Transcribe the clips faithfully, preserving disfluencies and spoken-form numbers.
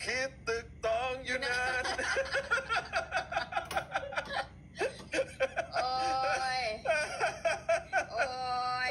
คิดตึกตองอยู่นานโอ้ยโอ้ย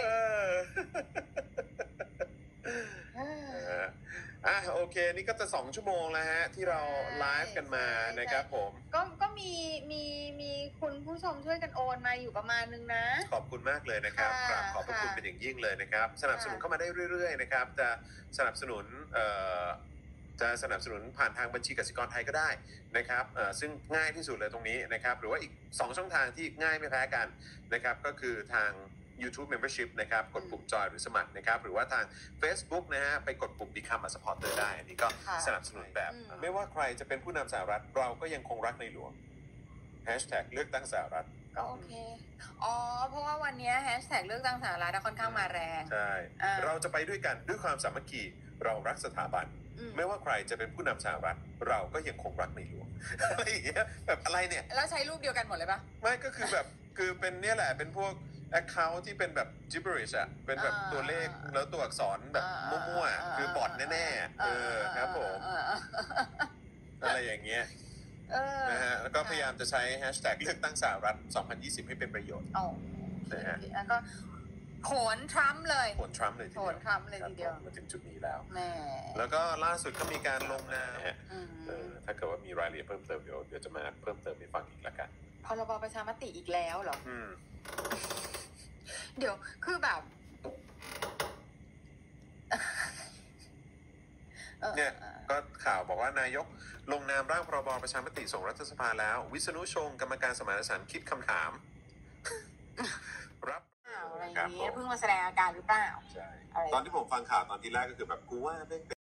อ่ะโอเคนี่ก็จะสองชั่วโมงแล้วฮะที่เราไลฟ์กันมานะครับผมก็ก็มีมีมีคุณผู้ชมช่วยกันโอนมาอยู่ประมาณนึงนะขอบคุณมากเลยนะครับกราบขอบพระคุณเป็นอย่างยิ่งเลยนะครับสนับสนุนเข้ามาได้เรื่อยๆนะครับจะสนับสนุนเอ่อจะสนับสนุนผ่านทางบัญชีกสิกรไทยก็ได้นะครับเอ่อซึ่งง่ายที่สุดเลยตรงนี้นะครับหรือว่าอีกสองช่องทางที่ง่ายไม่แพ้กันนะครับก็คือทางYouTube Membership นะครับกดปุ่มจอยหรือสมัครนะครับหรือว่าทาง Facebook นะฮะไปกดปุ่ม Become a supporter ได้อันนี้ก็สนับสนุนแบบไม่ว่าใครจะเป็นผู้นำสหรัฐเราก็ยังคงรักในหลวง Hashtag เลือกตั้งสหรัฐก็โอเคอ๋อเพราะว่าวันนี้แฮชแท็กเลือกตั้งสหรัฐค่อนข้างมาแรงใช่เราจะไปด้วยกันด้วยความสามัคคีเรารักสถาบันไม่ว่าใครจะเป็นผู้นำสหรัฐเราก็ยังคงรักในหลวงอะไรอย่างเงี้ยแบบอะไรเนี่ยแล้วใช้รูปเดียวกันหมดเลยปะไม่ก็คือแบบคือเป็นเนี่ยแหละเป็นพวกaccount ที่เป็นแบบ gibberish อ่ะเป็นแบบตัวเลขแล้วตัวอักษรแบบมั่วๆคือบอทแน่ๆเออครับผมอะไรอย่างเงี้ยนะฮะแล้วก็พยายามจะใช้ hashtag เลือกตั้งสหรัฐสองพันยี่สิบให้เป็นประโยชน์นะฮะแล้วก็โขนทรัมป์เลยโขนทรัมป์เลยทีเดียวโขนทรัมป์เลยทีเดียวมาถึงจุดนี้แล้วแม่แล้วก็ล่าสุดก็มีการลงนามถ้าเกิดว่ามีรายละเอียดเพิ่มเติมเดี๋ยวเดี๋ยวจะมาเพิ่มเติมให้ฟังอีกละกันพรบประชามติอีกแล้วเหรอเดี๋ยวคือแบบเนี่ยก็ข่าวบอกว่านายกลงนามร่างพรบประชามติส่งรัฐสภาแล้ววิษณุชงกรรมการสมานฉันท์คิดคำถามรับอะไรอย่างนี้เพิ่งมาแสดงอาการหรือเปล่าใช่ตอนที่ผมฟังข่าวตอนที่แรกก็คือแบบกูว่า